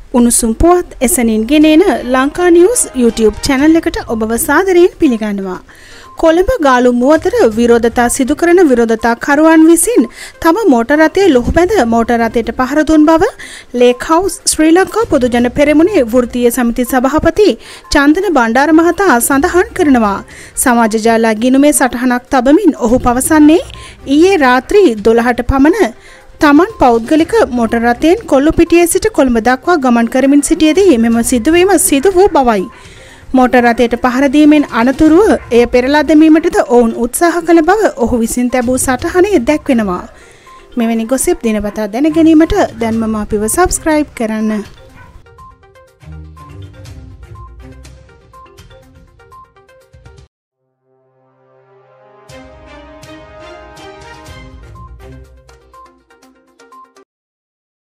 උණුසුම් පුවත් එසනින් ගෙනෙන ලංකා නිවුස් YouTube channel එකට ඔබව සාදරයෙන් පිළිගන්නවා. කොළඹ ගාලු මුවතර විරෝධතා සිදු කරන විරෝධතාකරුවන් විසින් තම මෝටර් රථයේ ලොහු බැඳ මෝටර් රථයට පහර දුන් බව ලේක් හවුස් ශ්‍රී ලංකා පොදුජන පෙරමුණේ වෘත්තීය සමිති සභාපති චන්දන බණ්ඩාර මහතා සඳහන් කරනවා. සමාජ ජාල ගිණුමේ සටහනක් තබමින් ඔහු පවසන්නේ ඊයේ රාත්‍රී 12ට පමණ තමන් පෞද්ගලික මෝටර් රථයෙන් කොල්ලුපිටියේ සිට කොළඹ දක්වා ගමන් කරමින් සිටියේදී මෙම සිදුවීම සිදු වූ බවයි. මෝටර් රථයට පහර දීමෙන් අනතුරුව එය පෙරලා දැමීමටද ඔවුන් උත්සාහ කළ බව ඔහු විසින් තැබූ සටහනේ දැක්වෙනවා. මෙවැනි ගොසිප් දිනපතා දැන ගැනීමට දැන්ම අපිව සබ්ස්ක්‍රයිබ් කරන්න.